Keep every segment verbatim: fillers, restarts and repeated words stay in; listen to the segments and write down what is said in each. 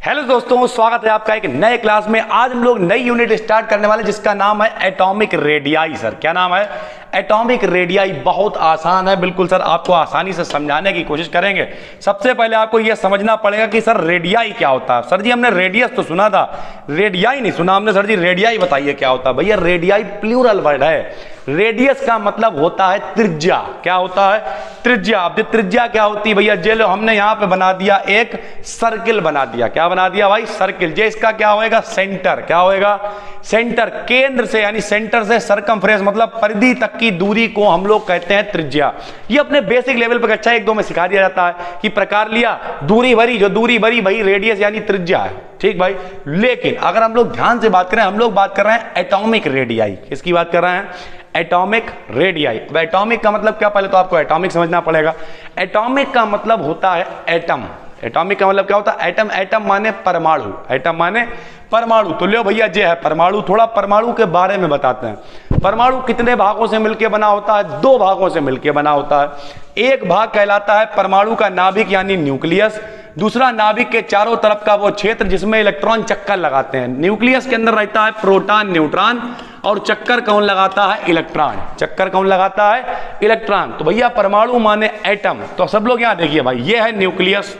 Hello दोस्तों, स्वागत है आपका एक नए क्लास में। आज हम लोग नई यूनिट स्टार्ट करने वाले जिसका नाम है एटॉमिक रेडियाई। सर क्या नाम है? Atomic radii. बहुत आसान है, बिल्कुल सर, आपको आसानी से समझाने की कोशिश करेंगे। सबसे पहले आपको यह समझना पड़ेगा कि सर रेडियाई क्या होता है। सर जी हमने रेडियस तो सुना था, रेडियाई नहीं सुना हमने। सर जी रेडियाई बताइए क्या होता है। भैया रेडियाई प्लूरल वर्ड है। रेडियस का मतलब होता है त्रिज्या। क्या होता है? त्रिज्या। अब त्रिज्या क्या होती है भैया? जे लो हमने यहां पे बना दिया एक सर्किल बना दिया। क्या बना दिया भाई? सर्किल। जे इसका क्या होएगा? सेंटर। क्या होएगा? सेंटर। केंद्र से यानी सेंटर से सरकमफ्रेंस मतलब परिधि तक की दूरी को हम लोग कहते हैं त्रिज्या। ये अपने बेसिक लेवल पर कक्षा एक दो में सिखा दिया जाता है कि प्रकार लिया दूरी भरी, जो दूरी भरी भाई रेडियस यानी त्रिज्या है। ठीक भाई। लेकिन अगर हम लोग ध्यान से बात करें, हम लोग बात कर रहे हैं एटॉमिक रेडियाई। किसकी बात कर रहे हैं? Atomic radii. अब एटॉमिक का मतलब क्या? पहले तो आपको एटॉमिक समझना पड़ेगा। एटॉमिक का मतलब होता है एटम। एटॉमिक का मतलब क्या होता है? एटम। एटम माने परमाणु। एटम माने परमाणु। तो लो भैया जे है परमाणु। थोड़ा परमाणु के बारे में बताते हैं। परमाणु कितने भागों से मिलकर बना होता है? दो भागों से मिलकर बना होता है। एक भाग कहलाता है परमाणु का नाभिक यानी न्यूक्लियस। दूसरा नाभिक के चारों तरफ का वो क्षेत्र जिसमें इलेक्ट्रॉन चक्कर लगाते हैं। न्यूक्लियस के अंदर रहता है प्रोटॉन, न्यूट्रॉन, और चक्कर कौन लगाता है? इलेक्ट्रॉन। चक्कर कौन लगाता है? इलेक्ट्रॉन। तो भैया परमाणु माने एटम। तो सब लोग यहां देखिए भाई, ये है न्यूक्लियस,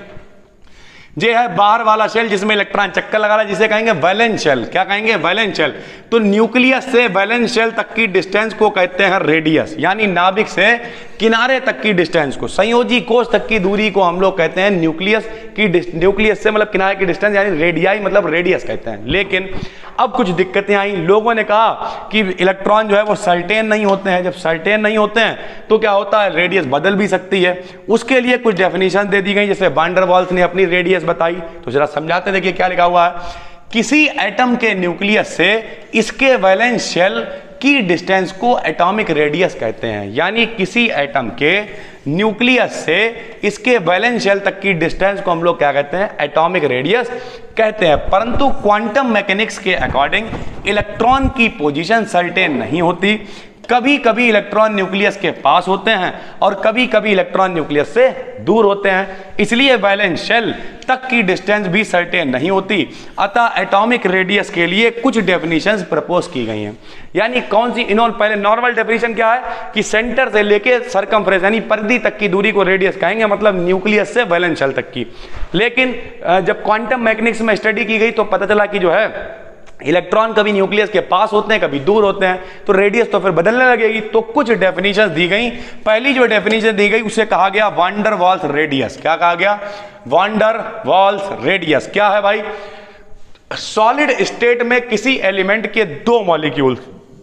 ये है बाहर वाला शेल जिसमें इलेक्ट्रॉन चक्कर लगा रहा है, जिसे कहेंगे वैलेंस शेल। क्या कहेंगे? Valence shell. तो न्यूक्लियस से वैलेंस शेल तक की डिस्टेंस को कहते हैं रेडियस, यानी नाभिक से किनारे तक की डिस्टेंस को, संयोजी कोष तक की दूरी को हम लोग कहते हैं न्यूक्लियस की। न्यूक्लियस से मतलब किनारे की डिस्टेंस यानी रेडियाई मतलब रेडियस कहते हैं। लेकिन अब कुछ दिक्कतें आई। लोगों ने कहा कि इलेक्ट्रॉन जो है वो सर्टेन नहीं होते हैं। जब सर्टेन नहीं होते हैं तो क्या होता है? रेडियस बदल भी सकती है। उसके लिए कुछ डेफिनेशन दे दी गई, जैसे वान डेर वाल्स ने अपनी रेडियस बताई। तो जरा समझाते, देखिए क्या लिखा हुआ है। किसी एटम के न्यूक्लियस से इसके वैलेंस शेल की डिस्टेंस को एटॉमिक रेडियस कहते हैं। यानी किसी एटम के न्यूक्लियस से इसके वैलेंस शेल तक की डिस्टेंस को हम लोग क्या कहते हैं? एटॉमिक रेडियस कहते हैं। परंतु क्वांटम मैकेनिक्स के अकॉर्डिंग इलेक्ट्रॉन की पोजीशन सर्टेन नहीं होती। कभी कभी इलेक्ट्रॉन न्यूक्लियस के पास होते हैं और कभी कभी इलेक्ट्रॉन न्यूक्लियस से दूर होते हैं, इसलिए वैलेंस शेल तक की डिस्टेंस भी सर्टेन नहीं होती। अतः एटॉमिक रेडियस के लिए कुछ डेफिनेशंस प्रपोज की गई हैं। यानी कौन सी? इन्होंने पहले नॉर्मल डेफिनेशन क्या है कि सेंटर से लेके सरकमफ्रेंस यानी परिधि तक की दूरी को रेडियस कहेंगे, मतलब न्यूक्लियस से वैलेंस शेल तक की। लेकिन जब क्वांटम मैकेनिक्स में स्टडी की गई तो पता चला कि जो है इलेक्ट्रॉन कभी न्यूक्लियस के पास होते हैं कभी दूर होते हैं, तो रेडियस तो फिर बदलने लगेगी। तो कुछ डेफिनेशंस दी गई। पहली जो डेफिनेशन दी गई उसे कहा गया वान डेर वाल्स रेडियस। क्या कहा गया? Van der Waals radius. क्या है भाई? सॉलिड स्टेट में किसी एलिमेंट के दो मॉलिक्यूल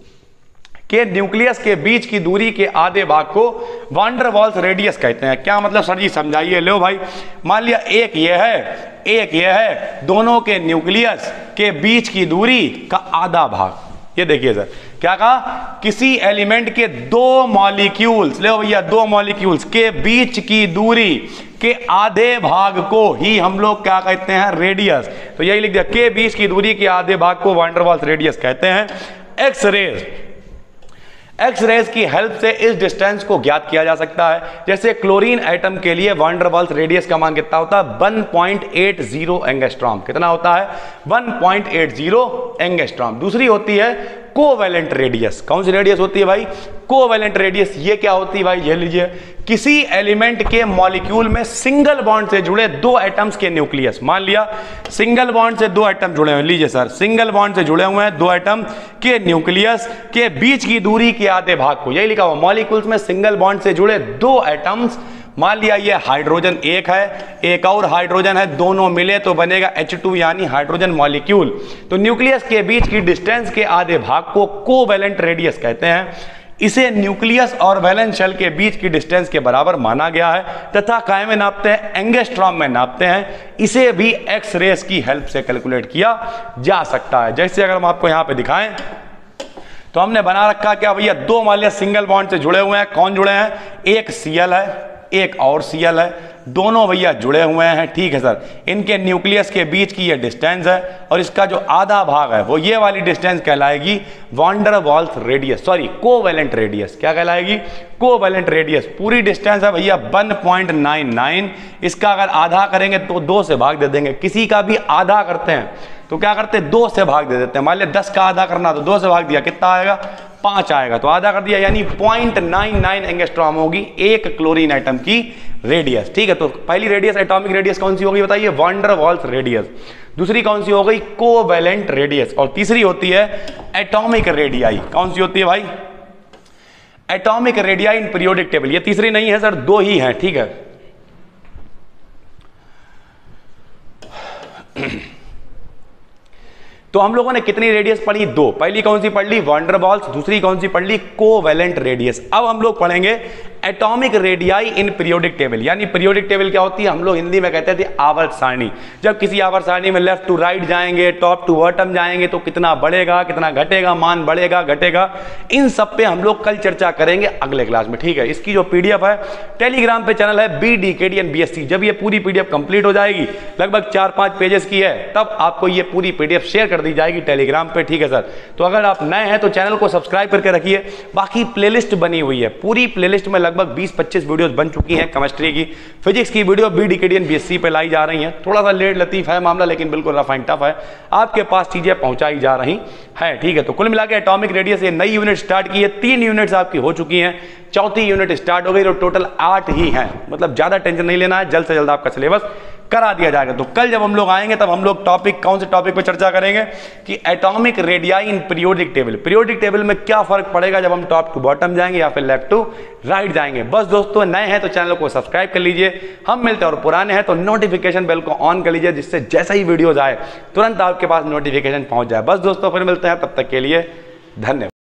के न्यूक्लियस के बीच की दूरी के आधे भाग को वान डेर वाल्स रेडियस कहते हैं। क्या मतलब सर जी समझाइए। लो भाई, मान लिया एक ये है, एक ये है, दोनों के न्यूक्लियस के बीच की दूरी का आधा भाग। ये देखिए सर, क्या कहा? किसी एलिमेंट के दो मॉलिक्यूल्स, ले भैया दो मॉलिक्यूल्स के बीच की दूरी के आधे भाग को ही हम लोग क्या कहते हैं? रेडियस। तो यही लिख दिया, के बीच की दूरी के आधे भाग को वान डेर वाल्स रेडियस कहते हैं। एक्स रेज एक्स रेज की हेल्प से इस डिस्टेंस को ज्ञात किया जा सकता है। जैसे क्लोरीन एटम के लिए वान डेर वाल्स रेडियस का मान कितना होता है? One point eight zero angstrom. कितना होता है? One point eight zero angstrom. दूसरी होती है कोवैलेंट रेडियस। कौन सी रेडियस होती है भाई? Covalent radius. ये क्या होती है भाई? ये लीजिए, किसी एलिमेंट के मॉलिक्यूल में सिंगल बॉन्ड से जुड़े दो एटम्स के न्यूक्लियस। मान लिया सिंगल बॉन्ड से दो एटम जुड़े हुए, लीजिए सर सिंगल बॉन्ड से जुड़े हुए हैं दो एटम के न्यूक्लियस के बीच की दूरी के आधे भाग को, यही लिखा हुआ, मॉलिक्यूल्स में सिंगल बॉन्ड से जुड़े दो एटम्स। मान लिया ये हाइड्रोजन एक है, एक और हाइड्रोजन है, दोनों मिले तो बनेगा एच टू यानी हाइड्रोजन मॉलिक्यूल। तो न्यूक्लियस के बीच की डिस्टेंस के आधे भाग को कोवैलेंट रेडियस कहते हैं। इसे न्यूक्लियस और वैलेंस शेल के बीच की डिस्टेंस के बराबर माना गया है तथा काय में नापते हैं? एंगस्ट्रॉम में नापते हैं। इसे भी एक्स रेस की हेल्प से कैलकुलेट किया जा सकता है। जैसे अगर हम आपको यहां पे दिखाएं तो हमने बना रखा क्या भैया? दो मान लिया सिंगल बॉन्ड से जुड़े हुए हैं। कौन जुड़े हैं? एक सीएल है, एक और सीएल है। दोनों भैया जुड़े हुए हैं, ठीक है सर। इनके न्यूक्लियस के बीच की ये डिस्टेंस है और इसका जो आधा भाग है वो ये वाली डिस्टेंस कहलाएगी van der Waals radius, sorry covalent radius. क्या कहलाएगी? Covalent radius. पूरी डिस्टेंस है भैया वन पॉइंट नाइन नाइन। इसका अगर आधा करेंगे तो दो से भाग दे देंगे। किसी का भी आधा करते हैं तो क्या करते हैं? दो से भाग दे देते हैं। मान लिया दस का आधा करना तो दो से भाग दिया, कितना आएगा? पांच आएगा, तो आधा कर दिया, यानी पॉइंट नाइन नाइन एंगस्ट्रॉम होगी एक क्लोरीन आइटम की रेडियस, ठीक है। तो पहली रेडियस, एटॉमिक रेडियस कौन सी होगी बताइए? Van der Waals radius. दूसरी कौन सी हो गई? Covalent radius. और तीसरी होती है एटॉमिक रेडियाई। कौन सी होती है भाई? Atomic radii in periodic table. ये तीसरी नहीं है सर, दो ही है, ठीक है। तो हम लोगों ने कितनी रेडियस पढ़ी? दो। पहली कौन सी पढ़ ली? Van der Waals. दूसरी कौन सी पढ़ ली? Covalent radius. अब हम लोग पढ़ेंगे atomic radii in periodic table. यानी पीरियोडिक टेबल क्या होती है? हम लोग हिंदी में कहते थे आवर्त सारणी। जब किसी आवर्त सारणी में लेफ्ट टू राइट जाएंगे, टॉप टू बॉटम जाएंगे तो कितना बढ़ेगा, कितना घटेगा, मान बढ़ेगा घटेगा, इन सब पे हम लोग कल चर्चा करेंगे अगले क्लास में, ठीक है। इसकी जो पीडीएफ है टेलीग्राम पे चैनल है B D K D N B S C. जब ये पूरी पीडीएफ कंप्लीट हो जाएगी, लगभग चार पांच पेजेस की है, तब आपको ये पूरी पीडीएफ शेयर कर दी जाएगी टेलीग्राम पे, ठीक है सर। तो अगर आप नए हैं तो चैनल को सब्सक्राइब करके रखिए। बाकी प्लेलिस्ट बनी हुई है, पूरी प्लेलिस्ट में लगभग बीस पच्चीस वीडियोस बन चुकी हैं। केमिस्ट्री की, फिजिक्स की video B D K D N B S C पे लाई जा रही हैं। थोड़ा सा लेट लतीफ है मामला, लेकिन बिल्कुल रफ एंड टफ है, आपके पास चीजें पहुंचाई जा रही है, ठीक है। तो कुल मिला के एटॉमिक रेडियस ये नई यूनिट स्टार्ट की है, तीन यूनिट्स आपकी हो चुकी हैं, चौथी यूनिट स्टार्ट हो गई, तो टोटल आठ ही हैं। मतलब ज्यादा टेंशन नहीं लेना है, जल्द से जल्द आपका सिलेबस करा दिया जाएगा। तो कल जब हम लोग आएंगे तब हम लोग टॉपिक, कौन से टॉपिक पे चर्चा करेंगे कि atomic radii in periodic table. Periodic table में क्या फर्क पड़ेगा जब हम टॉप टू बॉटम जाएंगे या फिर लेफ्ट टू राइट जाएंगे। बस दोस्तों, नए हैं तो चैनल को सब्सक्राइब कर लीजिए। हम मिलते हैं, और पुराने हैं तो नोटिफिकेशन बेल को ऑन कर लीजिए, जिससे जैसा ही वीडियोज आए तुरंत आपके पास नोटिफिकेशन पहुंच जाए। बस दोस्तों, फिर मिलते हैं, तब तक के लिए धन्यवाद।